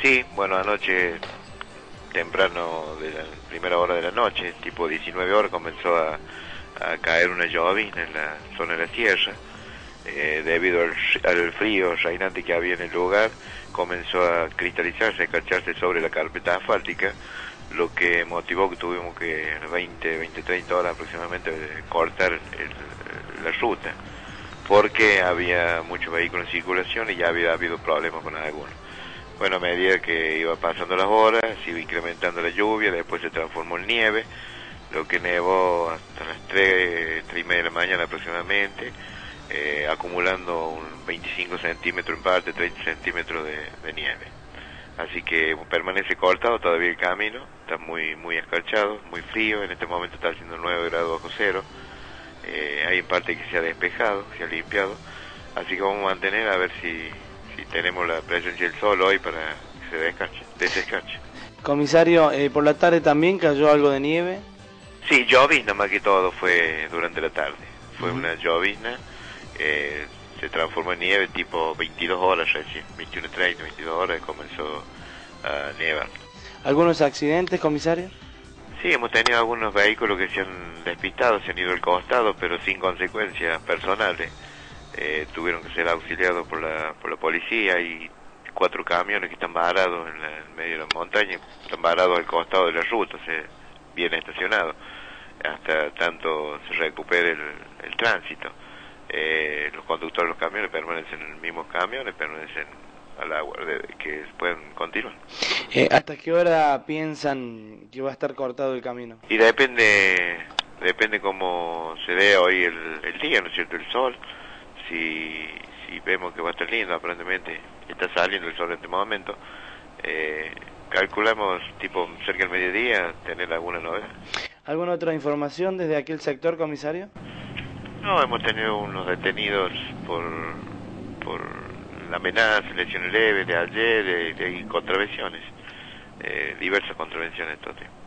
Sí, bueno, anoche temprano de la primera hora de la noche, tipo 19 horas, comenzó a caer una llovizna en la zona de la sierra. Debido al frío reinante que había en el lugar, comenzó a cristalizarse, a cacharse sobre la carpeta asfáltica, lo que motivó que tuvimos que 30 horas aproximadamente cortar la ruta, porque había muchos vehículos en circulación y ya había habido problemas con algunos. Bueno, a medida que iba pasando las horas, se iba incrementando la lluvia, después se transformó en nieve, lo que nevó hasta las 3:30 de la mañana aproximadamente, acumulando un 25 centímetros en parte, 30 centímetros de nieve. Así que permanece cortado todavía el camino, está muy escarchado, muy frío, en este momento está haciendo 9 grados bajo cero. Hay en parte que se ha despejado, se ha limpiado, así que vamos a mantener a ver si tenemos la presencia del sol hoy para que se desescarche. Comisario, por la tarde también cayó algo de nieve. Sí, llovizna más que todo fue durante la tarde, fue una llovizna, se transformó en nieve tipo 22 horas recién, 21:30, 22 horas comenzó a nevar. ¿Algunos accidentes, comisario? Sí, hemos tenido algunos vehículos que se han despistado, se han ido al costado, pero sin consecuencias personales. Tuvieron que ser auxiliados por la policía y 4 camiones que están varados en medio de la montaña, están varados al costado de la ruta, bien estacionados, hasta tanto se recupere el tránsito. Los conductores de los camiones permanecen en los mismos camiones, permanecen a la guardia de que puedan continuar. ¿Hasta qué hora piensan que va a estar cortado el camino? Y depende cómo se dé hoy el día, ¿no es cierto? El sol, si vemos que va a estar lindo, aparentemente está saliendo el sol en este momento, calculamos tipo cerca del mediodía tener alguna novedad. ¿Alguna otra información desde aquel sector, comisario? No, hemos tenido unos detenidos por la amenaza, lesiones leves de ayer, y contravenciones, diversas contravenciones, entonces.